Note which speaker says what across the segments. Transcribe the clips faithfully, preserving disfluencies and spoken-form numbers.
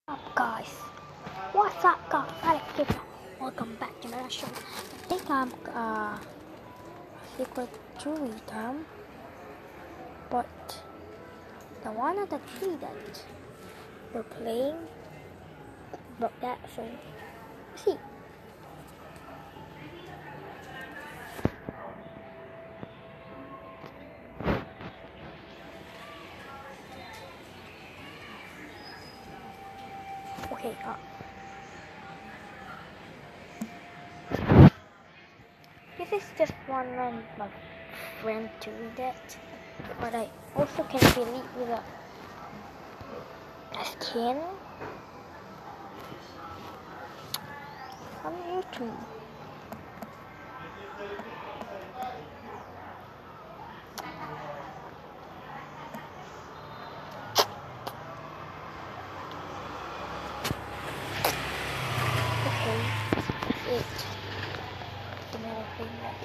Speaker 1: Up guys, what's up guys? Alex here. Welcome back to my show. I think I'm uh secret jury term, but the one of the three that we're playing about that, so let's see. Okay, uh this is just one of my friend doing that, but I also can delete with a, a skin on YouTube. Okay, that's it. Another thing like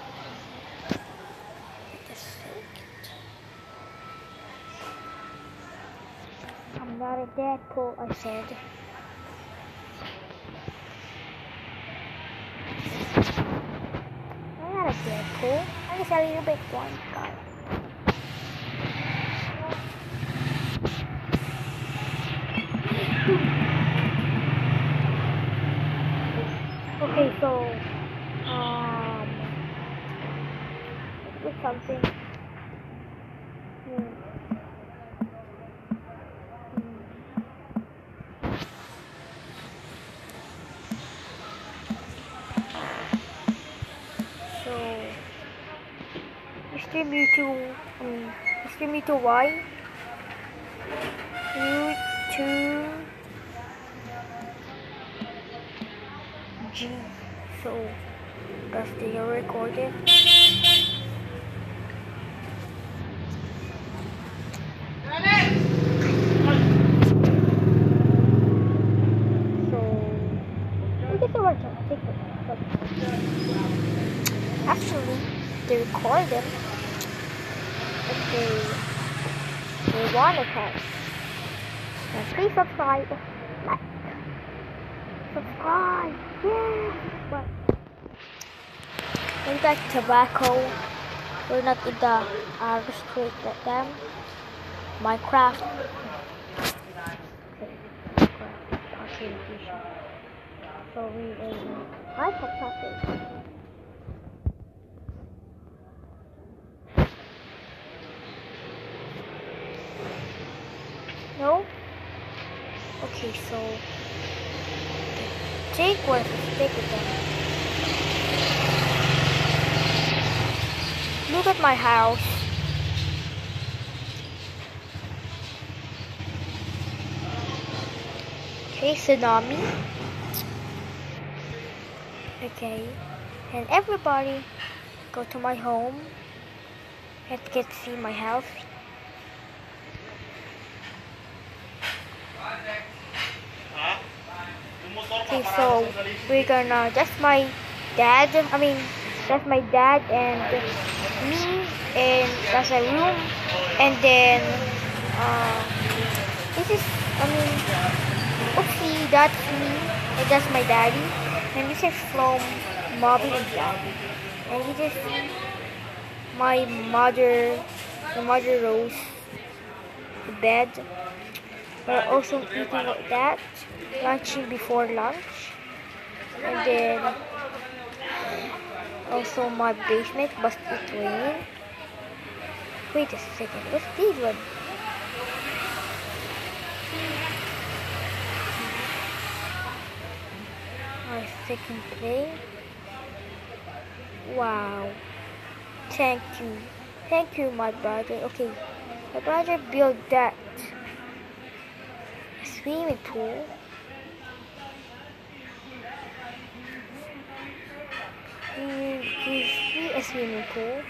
Speaker 1: just second. I'm not a Deadpool, I said. I'm not a Deadpool. I'm just a little bit one guy. Okay, so um, with something. Hmm. So, Mister Mewtwo, I mean, Mister Mewtwo Y, Mewtwo G. So, that's the recorded. So, I guess I want to take it. But actually, they record them. If they, they want to test. And please subscribe. Like. Subscribe. Yeah. But in fact, tobacco. We're not in the uh, restrict like them. Minecraft. Okay. Minecraft. Partial edition. So we in Minecraft. No? Okay, so take what to stick with them. Look at my house. Okay, tsunami. Okay, and everybody go to my home and get to see my house. Okay, so we're gonna, that's my dad, I mean, that's my dad and me, and that's a room, and then, uh, this is, I mean, oopsie, that's me, and that's my daddy, and this is from mommy and daddy, and this is my mother, the mother rose, the bed. We're also eating like that, lunching before lunch, and then also my basement, but it's raining. Wait a second, what's this one? My second plane. Wow, thank you, thank you, my brother. Okay, my brother built that. Swimming pool. We, we see a swimming pool.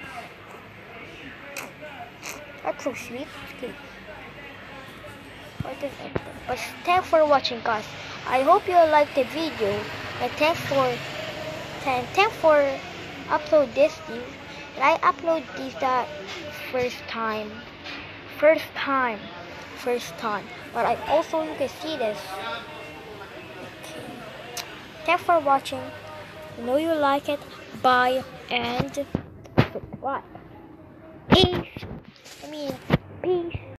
Speaker 1: That's so sweet. Okay. What is it? But thanks for watching, guys. I hope you liked the video. And thanks for and thanks for upload this thing. And I upload this that first time. First time. first time. But I also, you can see this. Thanks for watching. I know you like it. Bye and subscribe. Peace. I mean, peace.